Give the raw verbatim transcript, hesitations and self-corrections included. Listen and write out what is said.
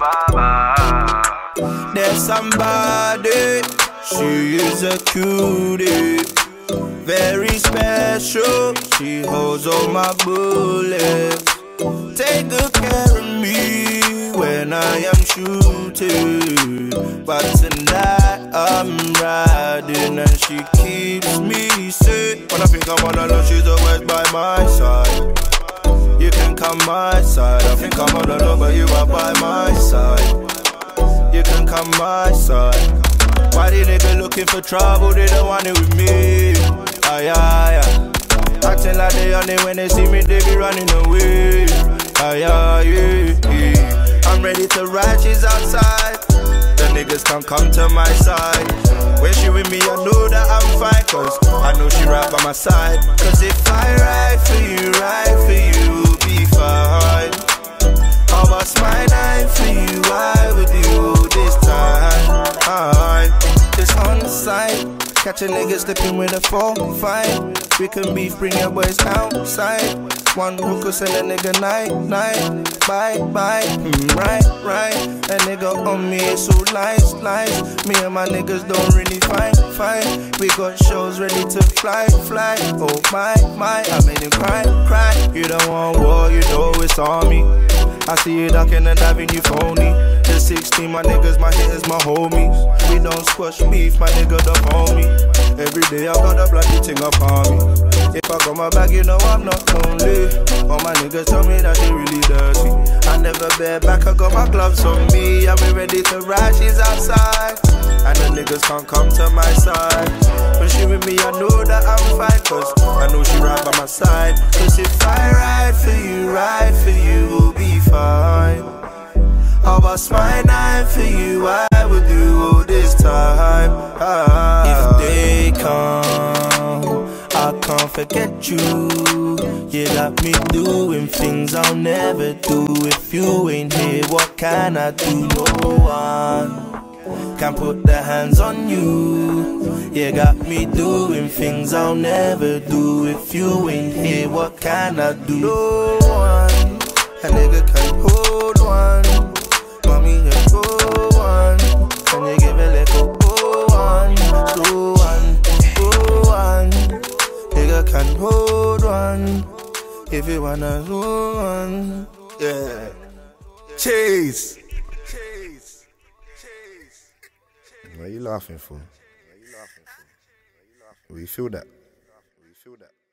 There's somebody, she is a cutie, very special, she holds all my bullets. Take good care of me when I am shooting, but tonight I'm riding and she keeps me safe. When I think I'm all alone, she's always by my side. You can come my side. I think I'm all alone, but you are by my side. You can come my side. Why the nigga looking for trouble? They don't want it with me. Aye, aye, aye. Acting like they on it when they see me, they be running away. Aye, aye, yeah, yeah. I'm ready to ride, she's outside. The niggas can't come to my side. When she with me, I know that I'm fine, cause I know she right by my side. Cause if I ride for you, ride for you, we'll be fine. I'll bust my knife for you, I would do this time. Aye, it's on the side. Catch a nigga slipping with a four, five. We can beef, bring your boys outside. One hookah send a nigga night, night. Bye, bye, mm, right, right. A nigga on me, it's so lies, lies. Me and my niggas don't really fight, fight. We got shows ready to fly, fly. Oh my, my, I made him cry, cry. You don't want war, you know it's on me. I see you ducking and diving, you phony. The sixteen, my niggas, my hitters, my homies. We don't squash beef, my nigga don't hold me. Every day I got a bloody thing up on me. If I got my bag, you know I'm not lonely. All my niggas tell me that they really dirty. I never bear back, I got my gloves on me. I'm ready to ride, she's outside. And the niggas can't come to my side. When she with me, I know that I'm fine, cause I know she right by my side. Cause if I ride for you, ride for you, we'll be fine. I'll bust my knife for you, I will do all this time. Ah. If they come, I can't forget you. You got me doing things I'll never do. If you ain't here, what can I do? No one can put their hands on you. You got me doing things I'll never do. If you ain't here, what can I do? No one, a nigga can hold one. Mommy, you go one. Can you give a little go one? Slow one, go one. Nigga can hold one. If you wanna hold one. Yeah. Chase. Chase. Chase. What are you laughing for? What you feel that? What you feel that?